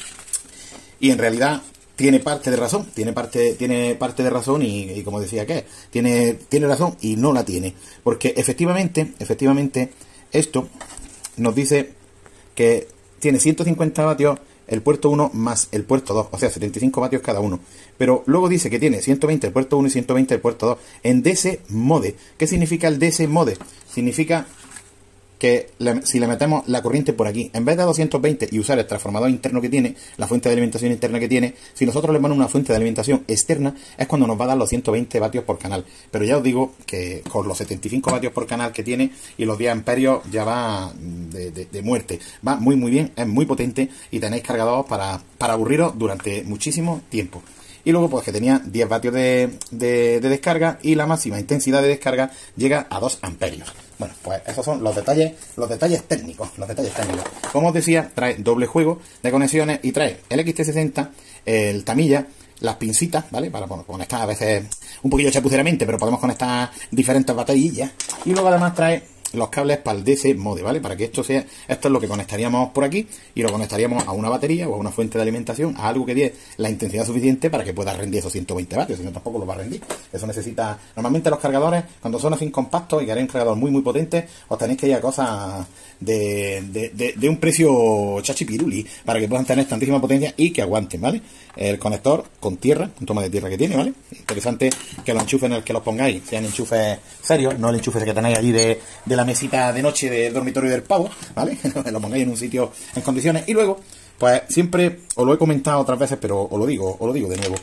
y en realidad tiene parte de razón, tiene parte, tiene parte de razón y, y como decía que tiene, tiene razón y no la tiene, porque efectivamente, efectivamente esto nos dice que tiene ciento cincuenta vatios el puerto uno más el puerto dos, o sea, setenta y cinco vatios cada uno, pero luego dice que tiene ciento veinte el puerto uno y ciento veinte el puerto dos en D C mode. ¿Qué significa el D C mode? Significa que le, si le metemos la corriente por aquí, en vez de doscientos veinte y usar el transformador interno que tiene, la fuente de alimentación interna que tiene, si nosotros le ponemos una fuente de alimentación externa, es cuando nos va a dar los ciento veinte vatios por canal. Pero ya os digo que con los setenta y cinco vatios por canal que tiene y los diez amperios ya va de, de, de muerte. Va muy muy bien, es muy potente y tenéis cargador para, para aburriros durante muchísimo tiempo. Y luego pues que tenía diez vatios de, de, de descarga y la máxima intensidad de descarga llega a dos amperios. Bueno, pues esos son los detalles, los detalles técnicos, los detalles técnicos. Como os decía, trae doble juego de conexiones y trae el X T sesenta, el Tamiya, las pincitas, ¿vale? Para bueno, conectar a veces un poquillo chapuceramente, pero podemos conectar diferentes baterías. Y luego además trae los cables para el D C mode, ¿vale? Para que esto sea, esto es lo que conectaríamos por aquí y lo conectaríamos a una batería o a una fuente de alimentación, a algo que dé la intensidad suficiente para que pueda rendir esos ciento veinte vatios, si no tampoco lo va a rendir. Eso necesita, normalmente los cargadores, cuando son así compactos y queréis un cargador muy muy potente, os tenéis que ir a cosas de, de, de, de un precio chachipiruli, para que puedan tener tantísima potencia y que aguanten, ¿vale? El conector con tierra, con toma de tierra que tiene, ¿vale? Interesante que los enchufes en el que los pongáis sean enchufes serios, no el enchufe que tenéis allí de, de la mesita de noche del dormitorio del pavo, ¿vale? Lo pongáis en un sitio en condiciones. Y luego, pues siempre, os lo he comentado otras veces, pero os lo digo, os lo digo de nuevo.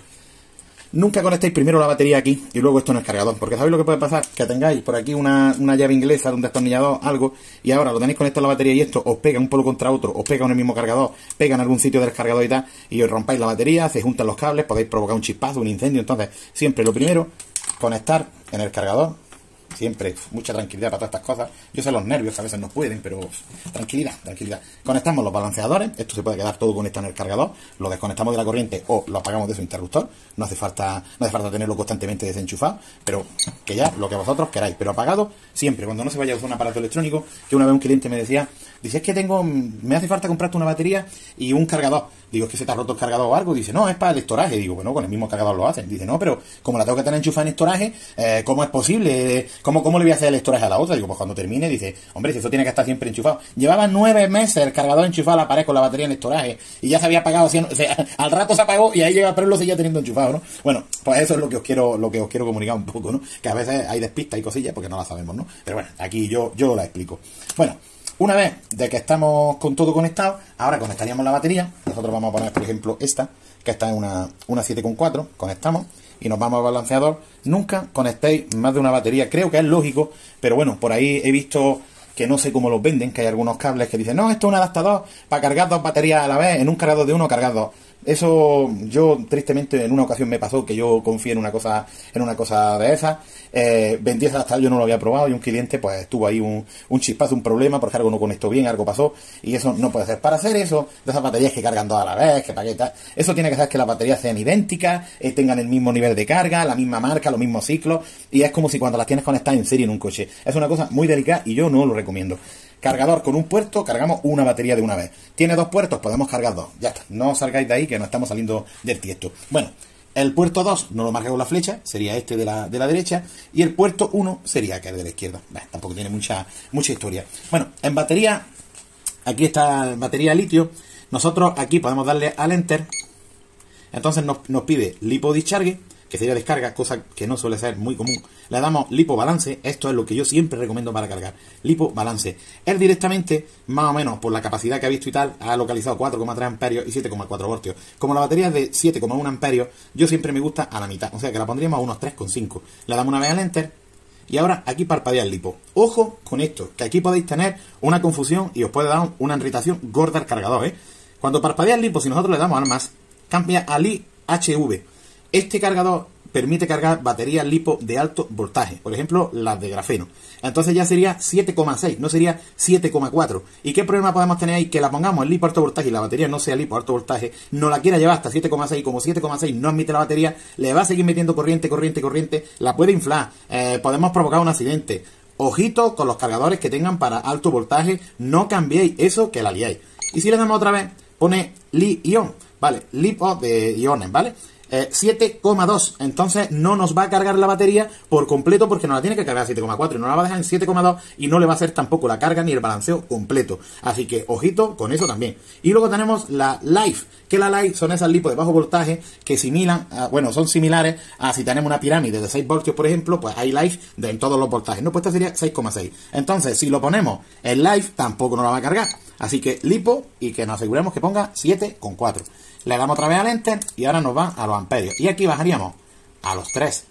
Nunca conectéis primero la batería aquí y luego esto en el cargador, porque ¿sabéis lo que puede pasar? Que tengáis por aquí una, una llave inglesa de un destornillador, algo, y ahora lo tenéis conectado a la batería y esto os pega un polo contra otro, os pega en el mismo cargador, pega en algún sitio del cargador y tal, y os rompáis la batería, se juntan los cables, podéis provocar un chispazo, un incendio. Entonces, siempre lo primero, conectar en el cargador. Siempre, mucha tranquilidad para todas estas cosas. Yo sé los nervios que a veces no pueden, pero tranquilidad, tranquilidad. Conectamos los balanceadores. Esto se puede quedar todo conectado en el cargador. Lo desconectamos de la corriente o lo apagamos de su interruptor. No hace falta, no hace falta tenerlo constantemente desenchufado, pero que ya lo que vosotros queráis. Pero apagado siempre, cuando no se vaya a usar un aparato electrónico. Que una vez un cliente me decía, dice, es que tengo, me hace falta comprarte una batería y un cargador. Digo, es que se te ha roto el cargador o algo. Dice, no, es para el estoraje. Digo, bueno, con el mismo cargador lo hacen. Dice, no, pero como la tengo que tener enchufada en estoraje, eh, ¿cómo es posible? ¿Cómo, ¿Cómo le voy a hacer el estoraje a la otra? Digo, pues cuando termine, dice, hombre, si eso tiene que estar siempre enchufado. Llevaba nueve meses el cargador enchufado a la pared con la batería en estoraje y ya se había apagado, o sea, al rato se apagó y ahí llega, pero lo seguía teniendo enchufado, ¿no? Bueno, pues eso es lo que os quiero, lo que os quiero comunicar un poco, ¿no? Que a veces hay despistas y cosillas porque no las sabemos, ¿no? Pero bueno, aquí yo, yo la explico. Bueno, una vez de que estamos con todo conectado, ahora conectaríamos la batería. Nosotros vamos a poner, por ejemplo, esta, que está en una, una siete coma cuatro, conectamos y nos vamos al balanceador. Nunca conectéis más de una batería, creo que es lógico, pero bueno, por ahí he visto que no sé cómo los venden, que hay algunos cables que dicen, no, esto es un adaptador para cargar dos baterías a la vez, en un cargador de uno cargar dos. Eso, yo tristemente en una ocasión me pasó que yo confié en una cosa, en una cosa de esas, eh, vendí ese adaptador, yo no lo había probado y un cliente pues tuvo ahí un, un chispazo, un problema porque algo no conectó bien, algo pasó y eso no puede ser. Para hacer eso, de esas baterías que cargan dos a la vez, que paquetas, eso tiene que ser que las baterías sean idénticas, eh, tengan el mismo nivel de carga, la misma marca, los mismos ciclos, y es como si cuando las tienes conectadas en serie en un coche. Es una cosa muy delicada y yo no lo recomiendo. Cargador con un puerto, cargamos una batería de una vez. Tiene dos puertos, podemos cargar dos. Ya está, no salgáis de ahí que no estamos saliendo del tiesto. Bueno, el puerto dos no lo marca con la flecha, sería este de la, de la derecha, y el puerto uno sería que el de la izquierda. Bah, tampoco tiene mucha, mucha historia. Bueno, en batería, aquí está batería litio. Nosotros aquí podemos darle al Enter. Entonces nos, nos pide lipo discharge, que sería descarga, cosa que no suele ser muy común. Le damos lipo balance, esto es lo que yo siempre recomiendo para cargar, lipo balance. Él directamente, más o menos por la capacidad que ha visto y tal, ha localizado cuatro coma tres amperios y siete coma cuatro voltios. Como la batería es de siete coma uno amperios, yo siempre me gusta a la mitad, o sea que la pondríamos a unos tres coma cinco. Le damos una vez al Enter y ahora aquí parpadea el lipo. Ojo con esto, que aquí podéis tener una confusión y os puede dar una irritación gorda al cargador, ¿eh? Cuando parpadea el lipo, si nosotros le damos al más, cambia al I H V. Este cargador permite cargar baterías lipo de alto voltaje, por ejemplo las de grafeno. Entonces ya sería siete coma seis, no sería siete coma cuatro. ¿Y qué problema podemos tener ahí? Que la pongamos en lipo alto voltaje y la batería no sea lipo alto voltaje, no la quiera llevar hasta siete coma seis, como siete coma seis no admite la batería, le va a seguir metiendo corriente, corriente, corriente, la puede inflar, eh, podemos provocar un accidente. Ojito con los cargadores que tengan para alto voltaje, no cambiéis eso que la liáis. Y si le damos otra vez, pone Li-ion, ¿vale? Lipo de iones, ¿vale? Eh, siete coma dos, entonces no nos va a cargar la batería por completo porque nos la tiene que cargar a siete coma cuatro y nos la va a dejar en siete coma dos y no le va a hacer tampoco la carga ni el balanceo completo, así que ojito con eso también. Y luego tenemos la Life, que la Life son esas lipos de bajo voltaje que similan, a, bueno, son similares a si tenemos una pirámide de seis voltios por ejemplo, pues hay Life de en todos los voltajes, no, pues esta sería seis coma seis, entonces si lo ponemos en Life tampoco nos la va a cargar, así que lipo y que nos aseguremos que ponga siete coma cuatro. Le damos otra vez al Enter y ahora nos va a los amperios. Y aquí bajaríamos a los tres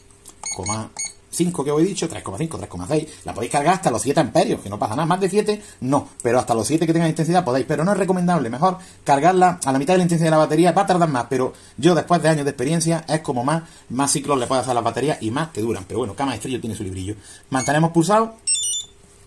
coma cinco que os he dicho, tres coma cinco, tres coma seis. La podéis cargar hasta los siete amperios, que no pasa nada. Más de siete, no. Pero hasta los siete que tengan intensidad podéis. Pero no es recomendable. Mejor cargarla a la mitad de la intensidad de la batería. Va a tardar más, pero yo después de años de experiencia es como más, más ciclos le puede hacer a las baterías y más te duran. Pero bueno, cada maestrillo tiene su librillo. Mantenemos pulsado.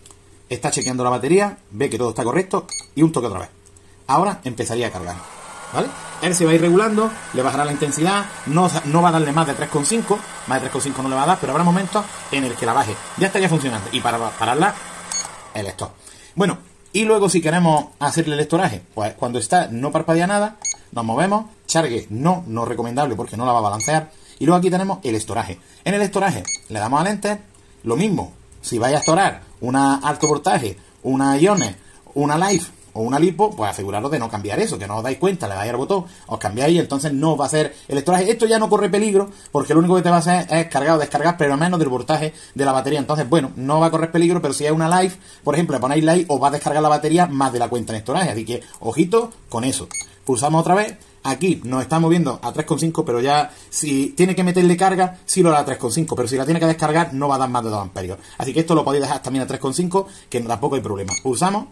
Está chequeando la batería. Ve que todo está correcto. Y un toque otra vez. Ahora empezaría a cargar. ¿vale? Él se va a ir regulando, le bajará la intensidad, no, no va a darle más de tres coma cinco, más de tres coma cinco no le va a dar, pero habrá momentos en el que la baje. Ya estaría funcionando. Y para pararla, el stop. Bueno, y luego si queremos hacerle el estoraje, pues cuando está no parpadea nada, nos movemos, chargue no, no recomendable porque no la va a balancear. Y luego aquí tenemos el estoraje. En el estoraje le damos al enter, lo mismo, si vais a estorar una alto voltaje, una iones, una live o una lipo, pues aseguraros de no cambiar eso, que no os dais cuenta, le dais al botón, os cambiáis y entonces no va a hacer el estoraje. Esto ya no corre peligro, porque lo único que te va a hacer es cargar o descargar, pero menos del voltaje de la batería. Entonces, bueno, no va a correr peligro, pero si es una live, por ejemplo, le ponéis live, os va a descargar la batería más de la cuenta en estoraje. Así que, ojito con eso. Pulsamos otra vez. Aquí nos está moviendo a tres coma cinco, pero ya si tiene que meterle carga, sí lo da a tres coma cinco, pero si la tiene que descargar no va a dar más de dos amperios. Así que esto lo podéis dejar también a tres coma cinco, que tampoco hay problema. Pulsamos,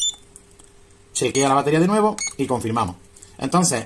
chequea la batería de nuevo y confirmamos. Entonces,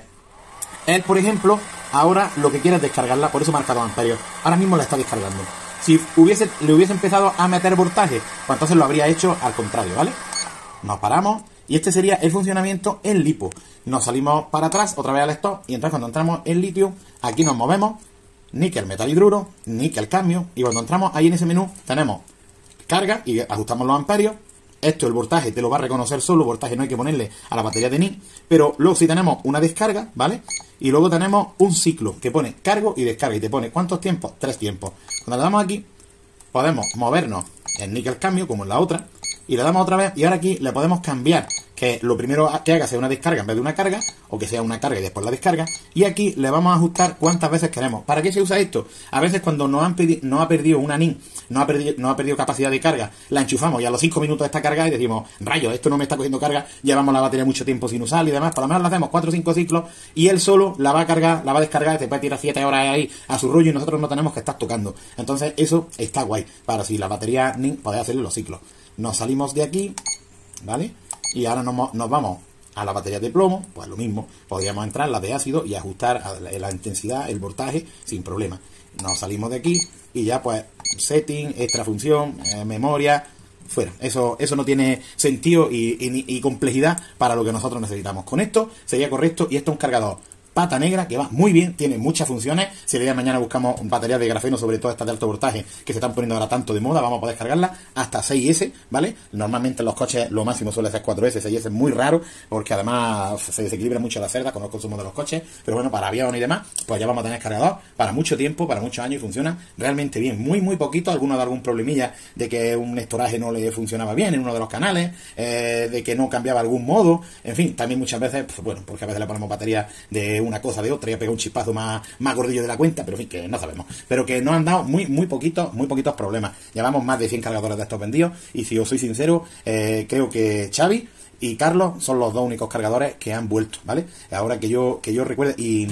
él, por ejemplo, ahora lo que quiere es descargarla, por eso marca dos amperios. Ahora mismo la está descargando. Si hubiese, le hubiese empezado a meter voltaje, pues entonces lo habría hecho al contrario, ¿vale? Nos paramos. Y este sería el funcionamiento en lipo. Nos salimos para atrás, otra vez al stop. Y entonces cuando entramos en litio, aquí nos movemos. Níquel, metal hidruro, níquel, cadmio. Y cuando entramos ahí en ese menú, tenemos carga y ajustamos los amperios. Esto, el voltaje, te lo va a reconocer solo. El voltaje no hay que ponerle a la batería de N I. Pero luego sí tenemos una descarga, ¿vale? Y luego tenemos un ciclo que pone cargo y descarga. Y te pone ¿cuántos tiempos? Tres tiempos. Cuando le damos aquí, podemos movernos en níquel, cadmio, como en la otra. Y le damos otra vez y ahora aquí le podemos cambiar que lo primero que haga sea una descarga en vez de una carga, o que sea una carga y después la descarga. Y aquí le vamos a ajustar cuántas veces queremos. ¿Para qué se usa esto? A veces cuando nos, han pedi nos ha perdido una N I, no ha, perdido, no ha perdido capacidad de carga, la enchufamos y a los cinco minutos está cargada y decimos, rayos, esto no me está cogiendo carga, llevamos la batería mucho tiempo sin usar y demás. Por lo menos le hacemos cuatro o cinco ciclos y él solo la va a cargar, la va a descargar y te puede tirar siete horas ahí a su rollo y nosotros no tenemos que estar tocando. Entonces eso está guay, para si la batería N I podéis hacerle los ciclos. Nos salimos de aquí, ¿vale? Y ahora nos, nos vamos a la batería de plomo, pues lo mismo, podríamos entrar la de ácido y ajustar la, la intensidad, el voltaje, sin problema. Nos salimos de aquí y ya pues setting, extra función, eh, memoria, fuera. Eso, eso no tiene sentido y, y, y complejidad para lo que nosotros necesitamos. Con esto sería correcto y esto es un cargador pata negra que va muy bien, tiene muchas funciones. Si el día de mañana buscamos baterías de grafeno, sobre todo estas de alto voltaje que se están poniendo ahora tanto de moda, vamos a poder cargarlas hasta seis ese, ¿vale? Normalmente en los coches lo máximo suele ser cuatro ese, seis ese es muy raro porque además se desequilibra mucho la cerda con los consumos de los coches, pero bueno, para aviones y demás, pues ya vamos a tener cargador para mucho tiempo, para muchos años y funciona realmente bien. Muy, muy poquito, alguno de algún problemilla de que un estoraje no le funcionaba bien en uno de los canales, eh, de que no cambiaba algún modo, en fin, también muchas veces, pues bueno, porque a veces le ponemos batería de una cosa de otra y ha pegado un chispazo más, más gordillo de la cuenta, pero en fin, que no sabemos. Pero que nos han dado muy, muy poquitos, muy poquitos problemas. Llevamos más de cien cargadores de estos vendidos y si os soy sincero, eh, creo que Xavi y Carlos son los dos únicos cargadores que han vuelto, ¿vale? Ahora que yo, que yo recuerde, y,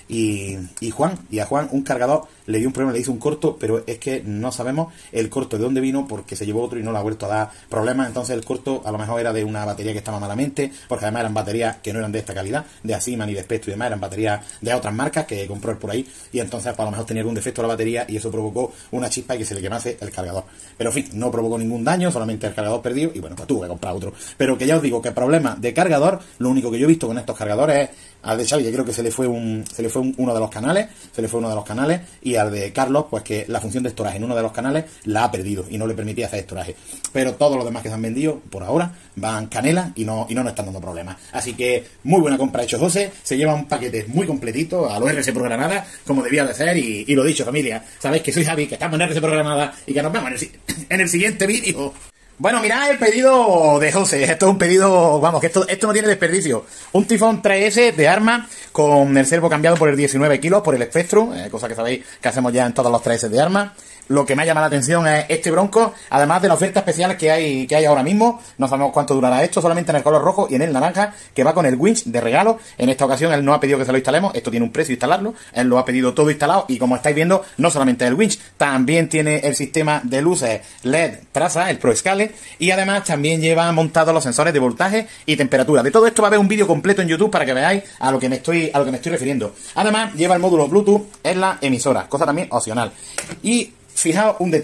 y, y Juan, y a Juan un cargador le dio un problema, le hizo un corto, pero es que no sabemos el corto de dónde vino porque se llevó otro y no le ha vuelto a dar problemas. Entonces el corto a lo mejor era de una batería que estaba malamente, porque además eran baterías que no eran de esta calidad, de Asima ni de Spectrum y demás, eran baterías de otras marcas que compró él por ahí, y entonces pues, a lo mejor tenía algún defecto en la batería y eso provocó una chispa y que se le quemase el cargador. Pero en fin, no provocó ningún daño, solamente el cargador perdido y bueno, pues tuve que comprar otro. Pero que ya os digo que el problema de cargador, lo único que yo he visto con estos cargadores es al de Xavi, que creo que se le fue un se le fue un, uno de los canales, se le fue uno de los canales, y al de Carlos, pues que la función de estoraje en uno de los canales la ha perdido y no le permitía hacer estoraje. Pero todos los demás que se han vendido, por ahora, van canela y no, y no nos están dando problemas. Así que, muy buena compra hecho José, se lleva un paquete muy completito a los R S Pro Granada, como debía de ser, y, y lo dicho, familia, sabéis que soy Javi, que estamos en R S Pro Granada y que nos vemos en el, en el siguiente vídeo. Bueno, mirad el pedido de José. Esto es un pedido, vamos, que esto, esto no tiene desperdicio. Un Tifón tres ese de arma con el servo cambiado por el diecinueve kilos, por el Spectrum, eh, cosa que sabéis que hacemos ya en todos los tres ese de arma. Lo que me ha llamado la atención es este bronco, además de la oferta especial que hay que hay ahora mismo. No sabemos cuánto durará esto, solamente en el color rojo y en el naranja, que va con el winch de regalo. En esta ocasión él no ha pedido que se lo instalemos, esto tiene un precio instalarlo, él lo ha pedido todo instalado y como estáis viendo, no solamente el winch, también tiene el sistema de luces L E D traza, el ProScale, y además también lleva montados los sensores de voltaje y temperatura. De todo esto va a haber un vídeo completo en YouTube para que veáis a lo que me estoy, a lo que me estoy refiriendo. Además lleva el módulo Bluetooth en la emisora, cosa también opcional. Y fijaos un detalle,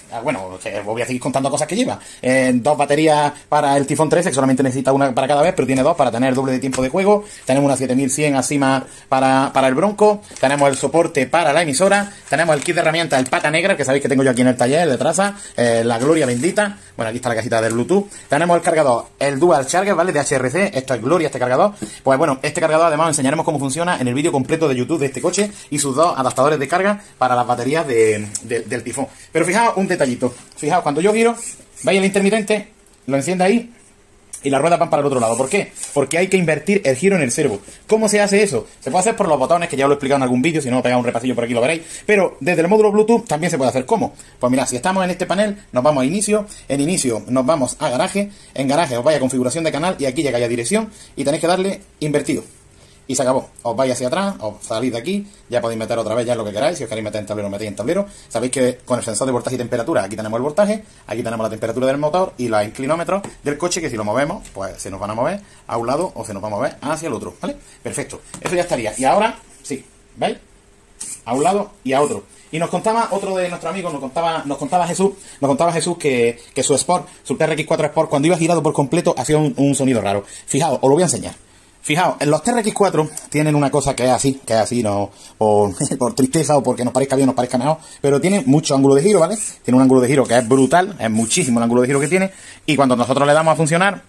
bueno, os voy a seguir contando cosas que lleva. Eh, dos baterías para el Tifón trece, que solamente necesita una para cada vez, pero tiene dos para tener doble de tiempo de juego. Tenemos una siete mil cien Asima para, para el Bronco. Tenemos el soporte para la emisora. Tenemos el kit de herramientas, el Pata Negra, que sabéis que tengo yo aquí en el taller, el de traza. Eh, la Gloria bendita. Bueno, aquí está la cajita del Bluetooth. Tenemos el cargador, el Dual Charger, ¿vale? De H R C. Esto es Gloria, este cargador. Pues bueno, este cargador además os enseñaremos cómo funciona en el vídeo completo de YouTube de este coche y sus dos adaptadores de carga para las baterías de, de, del Tifón. Pero fijaos un detallito. Fijaos, cuando yo giro, ¿veis el intermitente? Lo enciende ahí y las ruedas van para el otro lado. ¿Por qué? Porque hay que invertir el giro en el servo. ¿Cómo se hace eso? Se puede hacer por los botones, que ya lo he explicado en algún vídeo. Si no, pegad un repasillo por aquí lo veréis. Pero desde el módulo Bluetooth también se puede hacer. ¿Cómo? Pues mirad, si estamos en este panel, nos vamos a inicio. En inicio nos vamos a garaje. En garaje os vais a configuración de canal y aquí llegáis a dirección y tenéis que darle invertido. Y se acabó. Os vais hacia atrás, os salís de aquí, ya podéis meter otra vez ya lo que queráis. Si os queréis meter en tablero, metéis en tablero. Sabéis que con el sensor de voltaje y temperatura, aquí tenemos el voltaje, aquí tenemos la temperatura del motor y los inclinómetros del coche, que si lo movemos, pues se nos van a mover a un lado o se nos va a mover hacia el otro, ¿vale? Perfecto. Eso ya estaría. Y ahora, sí, ¿veis? A un lado y a otro. Y nos contaba otro de nuestros amigos, nos contaba, nos contaba Jesús, nos contaba Jesús que, que su Sport, su T R X cuatro Sport, cuando iba girado por completo, hacía un, un sonido raro. Fijaos, os lo voy a enseñar. Fijaos, los T R X cuatro tienen una cosa que es así, que es así, no por, por tristeza o porque nos parezca bien o nos parezca mejor, pero tiene mucho ángulo de giro, ¿vale? Tiene un ángulo de giro que es brutal, es muchísimo el ángulo de giro que tiene, y cuando nosotros le damos a funcionar,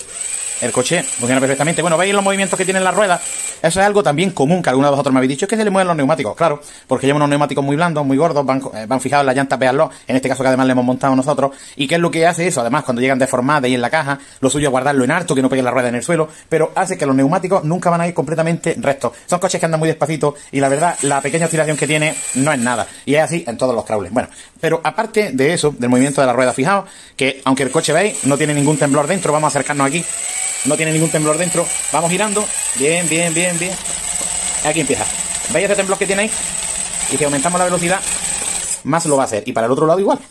el coche funciona perfectamente. Bueno, ¿veis los movimientos que tienen las ruedas? Eso es algo también común, que algunos de vosotros me habéis dicho, es que se le mueven los neumáticos. Claro, porque llevan unos neumáticos muy blandos, muy gordos, van, eh, van fijados en las llantas, véanlo, en este caso que además le hemos montado nosotros. ¿Y qué es lo que hace eso? Además, cuando llegan deformadas y en la caja, lo suyo es guardarlo en alto, que no pegue la rueda en el suelo, pero hace que los neumáticos nunca van a ir completamente rectos. Son coches que andan muy despacito y la verdad, la pequeña oscilación que tiene no es nada. Y es así en todos los crawlers. Bueno, pero aparte de eso, del movimiento de la rueda, fijaos que aunque el coche, veis, no tiene ningún temblor dentro, vamos a acercarnos aquí. No tiene ningún temblor dentro. Vamos girando. Bien, bien, bien, bien. Aquí empieza. ¿Veis ese temblor que tiene ahí? Y si aumentamos la velocidad, más lo va a hacer. Y para el otro lado igual.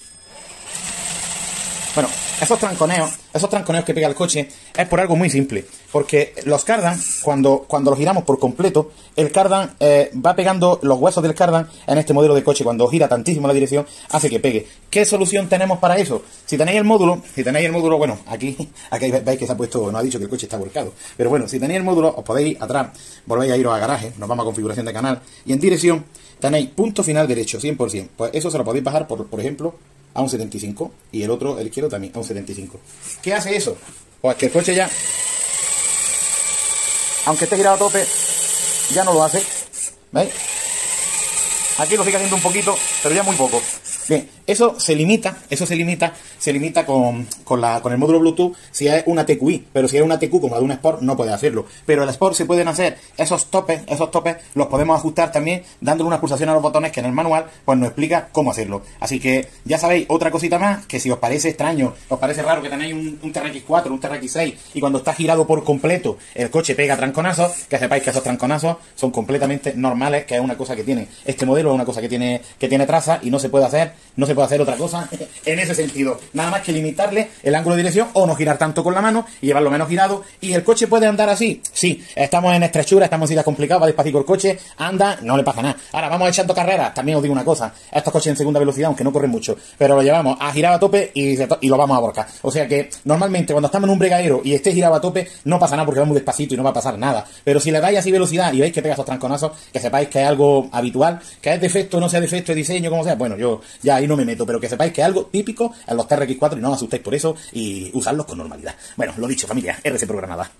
Bueno, esos tranconeos, esos tranconeos que pega el coche es por algo muy simple. Porque los cardan, cuando, cuando los giramos por completo, el cardan eh, va pegando los huesos del cardan en este modelo de coche. Cuando gira tantísimo la dirección, hace que pegue. ¿Qué solución tenemos para eso? Si tenéis el módulo, si tenéis el módulo, bueno, aquí, aquí veis que se ha puesto, no ha dicho que el coche está volcado. Pero bueno, si tenéis el módulo, os podéis ir atrás, volvéis a iros a garaje, nos vamos a configuración de canal, y en dirección tenéis punto final derecho, cien por cien. Pues eso se lo podéis bajar, por, por ejemplo, a un setenta y cinco, y el otro, el izquierdo también, a un setenta y cinco. ¿Qué hace eso? Pues que el coche ya, aunque esté girado a tope, ya no lo hace. ¿Veis? Aquí lo sigue haciendo un poquito, pero ya muy poco. Bien, eso se limita, eso se limita, se limita con, con, la, con el módulo Bluetooth si es una T Q I, pero si es una T Q como la de un Sport no puede hacerlo. Pero el Sport se pueden hacer esos topes, esos topes los podemos ajustar también dándole una pulsación a los botones que en el manual pues nos explica cómo hacerlo. Así que ya sabéis, otra cosita más, que si os parece extraño, os parece raro que tenéis un, un T R X cuatro, un T R X seis y cuando está girado por completo el coche pega tranconazos, que sepáis que esos tranconazos son completamente normales, que es una cosa que tiene este modelo, es una cosa que tiene, que tiene traza y no se puede hacer, no se puede hacer otra cosa en ese sentido, nada más que limitarle el ángulo de dirección o no girar tanto con la mano y llevarlo menos girado. ¿Y el coche puede andar así? Sí, estamos en estrechura, estamos en sitios complicados, va despacito el coche, anda, no le pasa nada. Ahora vamos echando carreras, también os digo una cosa, estos coches en segunda velocidad, aunque no corren mucho, pero lo llevamos a girar a tope y, se to y lo vamos a borcar. O sea que normalmente cuando estamos en un bregadero y esté girado a tope no pasa nada porque va muy despacito y no va a pasar nada, pero si le dais así velocidad y veis que pega esos tranconazos, que sepáis que es algo habitual, que es defecto, no sea defecto de diseño, como sea, bueno, yo ya ahí no me meto, pero que sepáis que es algo típico en los T R X cuatro y no os asustéis por eso y usadlos con normalidad. Bueno, lo dicho, familia, R C programada.